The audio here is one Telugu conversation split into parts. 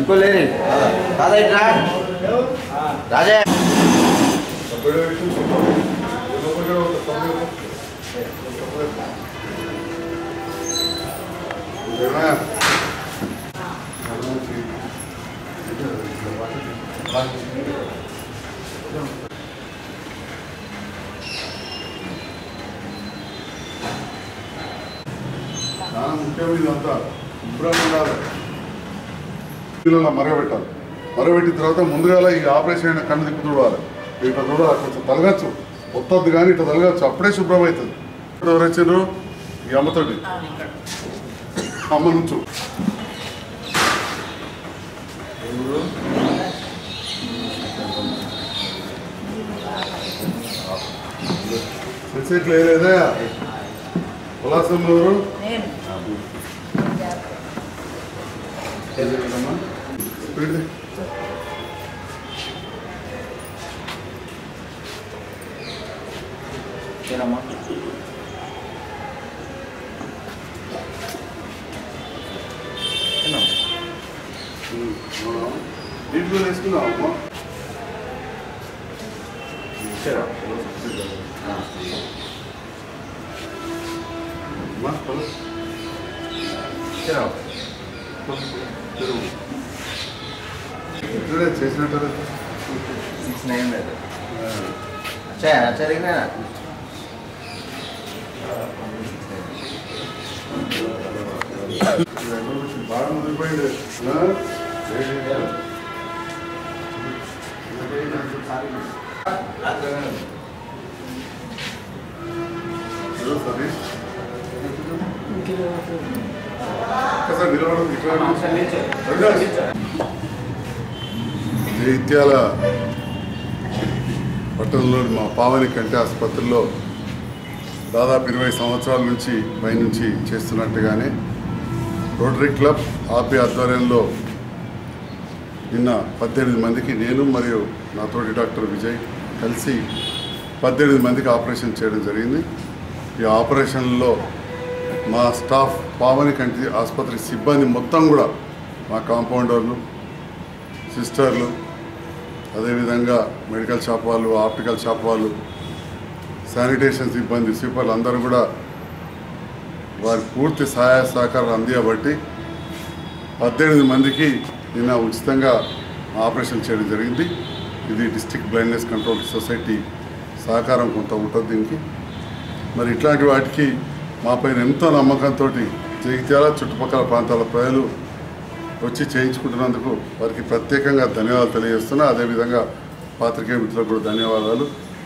ఇంకోలేరి రాజే చాలా ముఖ్యం ఇదంతా శుభ్రంగా ఉండాలి. పిల్లల మరగబెట్టాలి. మరగబెట్టిన తర్వాత ముందుగా ఈ ఆపరేషన్ అయిన కన్ను దిక్కు చూడాలి. ఇట్లా చూడాలి, కొంచెం తలగచ్చు, ఒత్తద్దు కానీ ఇట్లా తలగచ్చు, అప్పుడే శుభ్రం అవుతుంది. ఎవరు వచ్చారు? ఈ అమ్మతోటి. అమ్మ నుంచు సెన్సేట్లు వేయలేదా? ఉల్లాసం ఎవరు? నీటిలో వేసుకున్నావు అమ్మ? చేసినట్టు 6-9 లేదు చదివినా బాగా ముదిరిపోయింది. జైత్యాల పట్టణంలోని మా పావని కంటి ఆసుపత్రిలో దాదాపు 20 సంవత్సరాల నుంచి పైనుంచి చేస్తున్నట్టుగానే రోటరీ క్లబ్ ఆపి ఆధ్వర్యంలో నిన్న 18 మందికి నేను మరియు నాతోటి డాక్టర్ విజయ్ కలిసి 18 మందికి ఆపరేషన్ చేయడం జరిగింది. ఈ ఆపరేషన్లో మా స్టాఫ్ పావని కంటి ఆసుపత్రి సిబ్బంది మొత్తం కూడా మా కాంపౌండర్లు, సిస్టర్లు, అదేవిధంగా మెడికల్ షాప్ వాళ్ళు, ఆప్టికల్ షాప్ వాళ్ళు, శానిటేషన్ సిబ్బంది, స్వీపర్లు అందరూ కూడా వారి పూర్తి సహాయ సహకారాలు అందియబట్టి 18 మందికి నిన్న ఉచితంగా ఆపరేషన్ చేయడం జరిగింది. ఇది డిస్ట్రిక్ట్ బ్లైండ్నెస్ కంట్రోల్ సొసైటీ సహకారం కొంత ఉంటుంది దీనికి. మరి ఇట్లాంటి వాటికి మా పైన ఎంతో నమ్మకంతో జగిత్యాల చుట్టుపక్కల ప్రాంతాల ప్రజలు వచ్చి చేయించుకుంటున్నందుకు వారికి ప్రత్యేకంగా ధన్యవాదాలు తెలియజేస్తున్నా. అదేవిధంగా పాత్రికేయ మిత్రులకు కూడా ధన్యవాదాలు.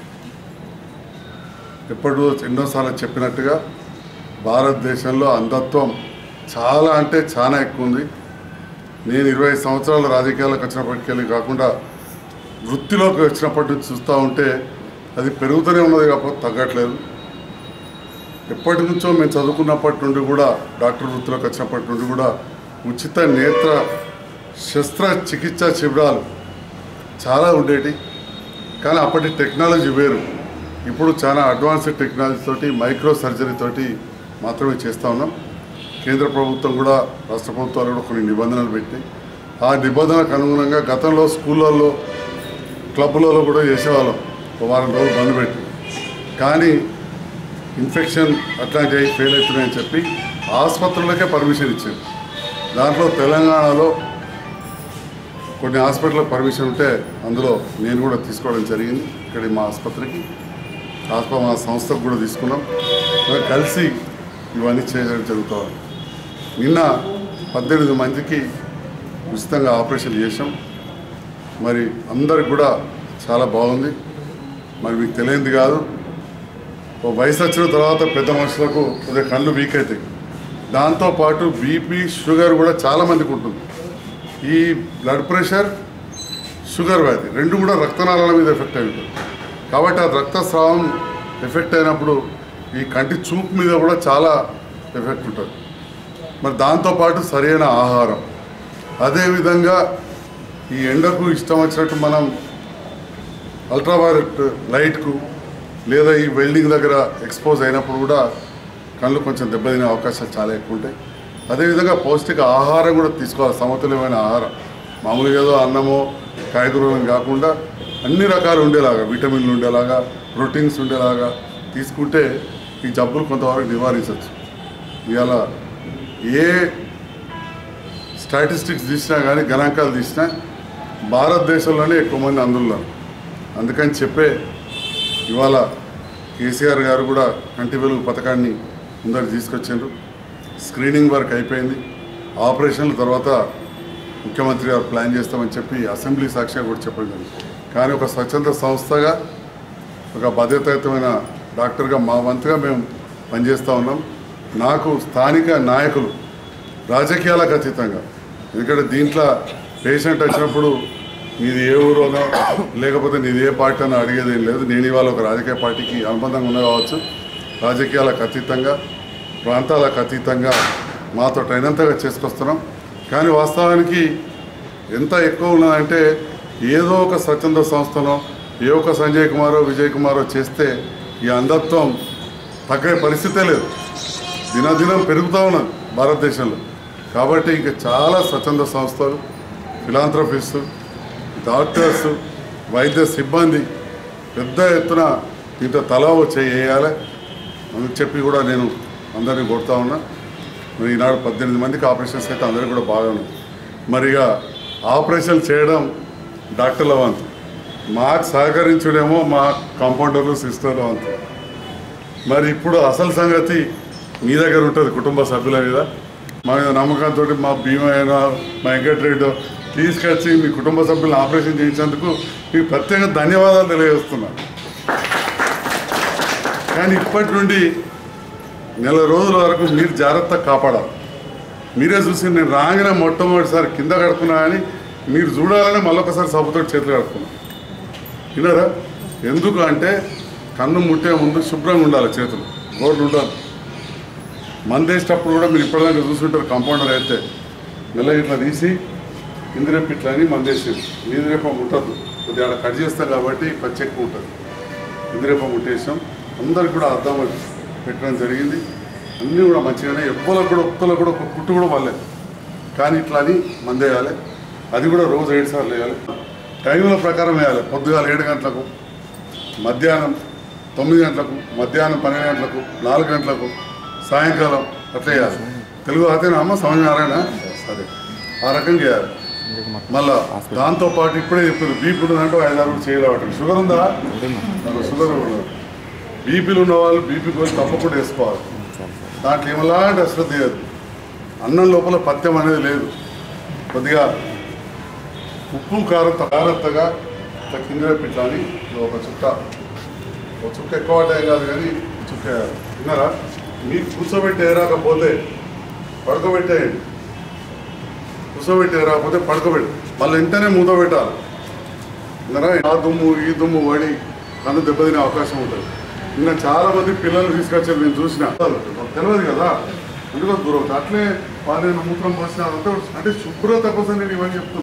ఎన్నోసార్లు చెప్పినట్టుగా భారతదేశంలో అంధత్వం చాలా అంటే చాలా ఎక్కువ ఉంది. నేను 20 సంవత్సరాల రాజకీయాలకు వచ్చినప్పటికెళ్ళి కాకుండా వృత్తిలోకి వచ్చినప్పటి నుంచి చూస్తూ ఉంటే అది పెరుగుతూనే ఉన్నది కాకపోతే తగ్గట్లేదు. ఎప్పటి నుంచో మేము చదువుకున్నప్పటి నుండి కూడా డాక్టర్ వృత్తిలోకి వచ్చినప్పటి నుండి కూడా ఉచిత నేత్ర శస్త్రచికిత్స శిబిరాలు చాలా ఉండేవి. కానీ అప్పటి టెక్నాలజీ వేరు. ఇప్పుడు చాలా అడ్వాన్స్డ్ టెక్నాలజీ తోటి, మైక్రో సర్జరీ తోటి మాత్రమే చేస్తూ ఉన్నాం. కేంద్ర ప్రభుత్వం కూడా, రాష్ట్ర ప్రభుత్వాలు కూడా కొన్ని నిబంధనలు పెట్టాయి. ఆ నిబంధనలకు అనుగుణంగా గతంలో స్కూళ్ళల్లో, క్లబ్లలో కూడా చేసేవాళ్ళం, ఒక వారం రోజులు బంద్ పెట్టి. కానీ ఇన్ఫెక్షన్ అట్లాంటివి ఫెయిల్ అవుతున్నాయని చెప్పి ఆసుపత్రులకే పర్మిషన్ ఇచ్చారు. దాంట్లో తెలంగాణలో కొన్ని హాస్పిటల్కి పర్మిషన్ ఉంటే అందులో నేను కూడా తీసుకోవడం జరిగింది. ఇక్కడ మా ఆసుపత్రికి, మా సంస్థకు కూడా తీసుకున్నాం. కలిసి ఇవన్నీ చేయడం జరుగుతుంది. నిన్న 18 మందికి ఉచితంగా ఆపరేషన్ చేసాం. మరి అందరికి కూడా చాలా బాగుంది. మరి మీకు తెలియంది కాదు, ఓ వయసు వచ్చిన తర్వాత పెద్ద మనుషులకు కొద్దిగా కళ్ళు వీక్ అవుతాయి. దాంతోపాటు బీపీ, షుగర్ కూడా చాలామందికి ఉంటుంది. ఈ బ్లడ్ ప్రెషర్, షుగర్ వ్యాధి రెండు కూడా రక్తనాళాల మీద ఎఫెక్ట్ అయి ఉంటుంది. కాబట్టి ఆ రక్తస్రావం ఎఫెక్ట్ అయినప్పుడు ఈ కంటి చూపు మీద కూడా చాలా ఎఫెక్ట్ ఉంటుంది. మరి దాంతోపాటు సరైన ఆహారం, అదేవిధంగా ఈ ఎండకు ఇష్టం వచ్చినట్టు మనం అల్ట్రావైలెట్ లైట్కు లేదా ఈ వెల్డింగ్ దగ్గర ఎక్స్పోజ్ అయినప్పుడు కూడా కళ్ళు కొంచెం దెబ్బతినే అవకాశాలు చాలా ఎక్కువ ఉంటాయి. అదేవిధంగా పౌష్టిక ఆహారం కూడా తీసుకోవాలి, సమతుల్యమైన ఆహారం. మామూలుగా ఏదో అన్నమో కాయగూరలను కాకుండా అన్ని రకాలు ఉండేలాగా, విటమిన్లు ఉండేలాగా, ప్రోటీన్స్ ఉండేలాగా తీసుకుంటే ఈ జబ్బులు కొంతవరకు నివారించవచ్చు. ఇవాళ ఏ స్టాటిస్టిక్స్ తీసినా కానీ, గణాంకాలు తీసినా భారతదేశంలోనే ఎక్కువ మంది అందులో. అందుకని చెప్పే ఇవాళ కేసీఆర్ గారు కూడా కంటి వెలుగు పథకాన్ని ముందరికి తీసుకొచ్చారు. స్క్రీనింగ్ వర్క్ అయిపోయింది. ఆపరేషన్ల తర్వాత ముఖ్యమంత్రి గారు ప్లాన్ చేస్తామని చెప్పి అసెంబ్లీ సాక్షిగా కూడా చెప్పడం జరిగింది. కానీ ఒక స్వచ్ఛంద సంస్థగా, ఒక బాధ్యతాయుతమైన డాక్టర్గా మా వంతుగా మేము పనిచేస్తూ ఉన్నాం. నాకు స్థానిక నాయకులు రాజకీయాలకు అతీతంగా, ఎందుకంటే దీంట్లో పేషెంట్ వచ్చినప్పుడు నీది ఏ ఊరోనో లేకపోతే నీది ఏ పార్టీ అని అడిగేది ఏం లేదు. నేను ఇవాళ ఒక రాజకీయ పార్టీకి అనుబంధంగా ఉన్న కావచ్చు, రాజకీయాలకు అతీతంగా, ప్రాంతాలకు అతీతంగా మాతో అయినంతగా చేసుకొస్తున్నాం. కానీ వాస్తవానికి ఎంత ఎక్కువ ఉన్నదంటే ఏదో ఒక స్వచ్ఛంద సంస్థనో ఏ ఒక సంజయ్ కుమారో విజయ్ కుమారో చేస్తే ఈ అంధత్వం తగ్గే పరిస్థితే లేదు. దినదినం పెరుగుతూ ఉన్నది భారతదేశంలో. కాబట్టి ఇంకా చాలా స్వచ్ఛంద సంస్థలు, ఫిలాంథ్రఫిస్ట్, డాక్టర్స్, వైద్య సిబ్బంది పెద్ద ఎత్తున ఇంత తలా చేయాలి అని చెప్పి కూడా నేను అందరినీ కొడుతూ ఉన్నా. మరి ఈనాడు 18 మందికి ఆపరేషన్స్ అయితే అందరికీ కూడా బాగున్నాయి. మరిగా ఆపరేషన్ చేయడం డాక్టర్ల వంతు, మాకు సహకరించడేమో మా కాంపౌండర్లు, సిస్టర్ల వంతు. మరి ఇప్పుడు అసలు సంగతి మీ దగ్గర ఉంటుంది, కుటుంబ సభ్యుల మీద. మా మీద నమ్మకంతో మా భీమా అయినా మా వెంకటరెడ్డి తీసుకొచ్చి మీ కుటుంబ సభ్యులను ఆపరేషన్ చేయించేందుకు మీకు ప్రత్యేక ధన్యవాదాలు తెలియజేస్తున్నాను. కానీ ఇప్పటి నుండి నెల రోజుల వరకు మీరు జాగ్రత్తగా కాపాడాలి. మీరే చూసి నేను రాగానే మొట్టమొదటిసారి కింద కడుక్కున్నా కానీ మీరు చూడాలని మళ్ళొకసారి సబ్బుతో చేతులు కడుక్కున్నాను. విన్నారా? ఎందుకు అంటే కన్ను ముట్టే ముందు శుభ్రంగా ఉండాలి, చేతులు గోడ్లు ఉండాలి. మందేసేటప్పుడు కూడా మీరు ఇప్పటిదాకా చూసుకుంటారు, కాంపౌండర్ అయితే మెల్లగా ఇట్లా తీసి ఇందిరేపు ఇట్లా అని మందేసేది. ఇందిరేప ముట్టద్దు, కొద్దిగా ఆడ కట్ చేస్తాం కాబట్టి పచ్చి ఎక్కువ ఉంటుంది. ఇందిరేప ముట్టేసాం. అందరికి కూడా అర్థం పెట్టడం జరిగింది. అన్నీ కూడా మంచిగానే, ఎవ్వలకు కూడా ఒక్కలకు కూడా ఒక పుట్టు కూడా పడలేదు. కానీ ఇట్లా అని మందేయాలి. అది కూడా రోజు 7 సార్లు వేయాలి. టైంల ప్రకారం వేయాలి. పొద్దుగాల 7 గంటలకు, మధ్యాహ్నం 9 గంటలకు, మధ్యాహ్నం 12 గంటలకు, 4 గంటలకు, సాయంకాలం అట్లా వేయాలి. తెలుగు అతేనా అమ్మ? సమన్వయం సరే, ఆ రకంగా చేయాలి. మళ్ళా దాంతోపాటు ఇప్పుడే చెప్పారు, బీపీ ఉన్నదంటే 5-6 చేయలేవటం. షుగర్ ఉందా? షుగర్ ఉండదు. బీపీలు ఉన్నవాళ్ళు బీపీ కోసం తప్పకుండా వేసుకోవాలి. దాంట్లో ఏమలాంటి అశ్రద్ధ చేయదు. అన్నం లోపల పథ్యం అనేది లేదు. కొద్దిగా ఉప్పు కారం జాగ్రత్తగా ఇట్లా కింద ఇట్లా అని ఒక చుక్క ఎక్కువ పడ్డాయి కాదు కానీ చుక్క విన్నారా? మీకు కూర్చోబెట్టి రాకపోతే పడుకోబెట్టేయండి. కూర్చోబెట్టి రాకపోతే పడుకోబెట్టి మళ్ళీ వెంటనే మూత పెట్టాలి. విన్నారా? ఆ దుమ్ము ఈ దుమ్ము పడి కన్ను దెబ్బతినే అవకాశం ఉంటుంది. నిన్న చాలామంది పిల్లలు తీసుకొచ్చారు, నేను చూసిన. తెలియదు కదా, అందుకని దూరం అట్లే వాళ్ళు మూత్రం పోసిన అంటే శుభ్రత కోసం నేను ఇవన్నీ చెప్తున్నాను.